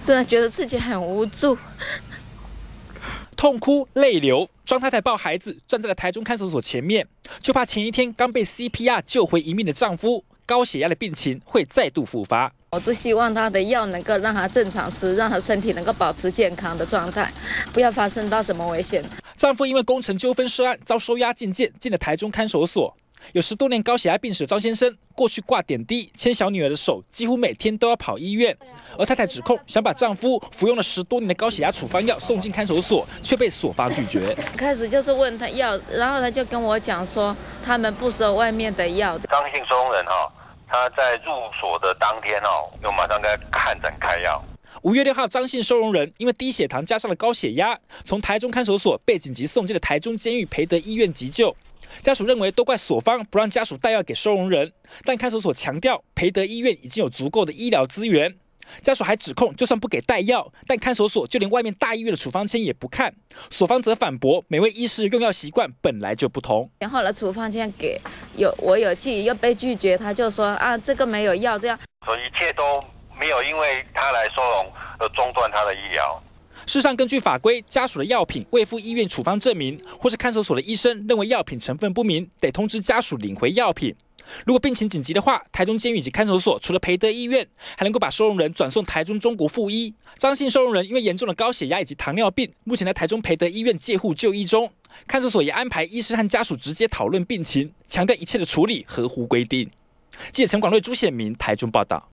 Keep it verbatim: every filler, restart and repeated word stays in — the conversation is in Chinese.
真的觉得自己很无助， 痛哭泪流。庄太太抱孩子站在了台中看守所前面，就怕前一天刚被 C P R 救回一命的丈夫高血压的病情会再度复发。 我只希望他的药能够让他正常吃，让他身体能够保持健康的状态，不要发生到什么危险。 丈夫因为工程纠纷涉案遭收押禁见，进了台中看守所。有十多年高血压病史的张先生，过去挂点滴、牵小女儿的手，几乎每天都要跑医院。而太太指控想把丈夫服用了十多年的高血压处方药送进看守所，却被所方拒绝。 开始就是问他要，然后他就跟我讲说，他们不收外面的药。 张姓收容人哈，他在入所的当天哦，又马上该看诊开药。 五月六号，张姓收容人因为低血糖加上了高血压，从台中看守所被紧急送进了台中监狱培德医院急救。家属认为都怪所方不让家属带药给收容人，但看守所强调培德医院已经有足够的医疗资源。家属还指控，就算不给带药，但看守所就连外面大医院的处方签也不看。所方则反驳，每位医师用药习惯本来就不同。 然后呢，处方签给有我有寄又被拒绝，他就说啊这个没有药这样， 所以一切都没有因为他来收容而中断他的医疗。 事实上，根据法规，家属的药品未附医院处方证明，或是看守所的医生认为药品成分不明，得通知家属领回药品。如果病情紧急的话，台中监狱以及看守所除了培德医院，还能够把收容人转送台中中国附医。张姓收容人因为严重的高血压以及糖尿病，目前在台中培德医院介护就医中。看守所也安排医师和家属直接讨论病情，强调一切的处理合乎规定。记者陈广瑞、朱显明台中报道。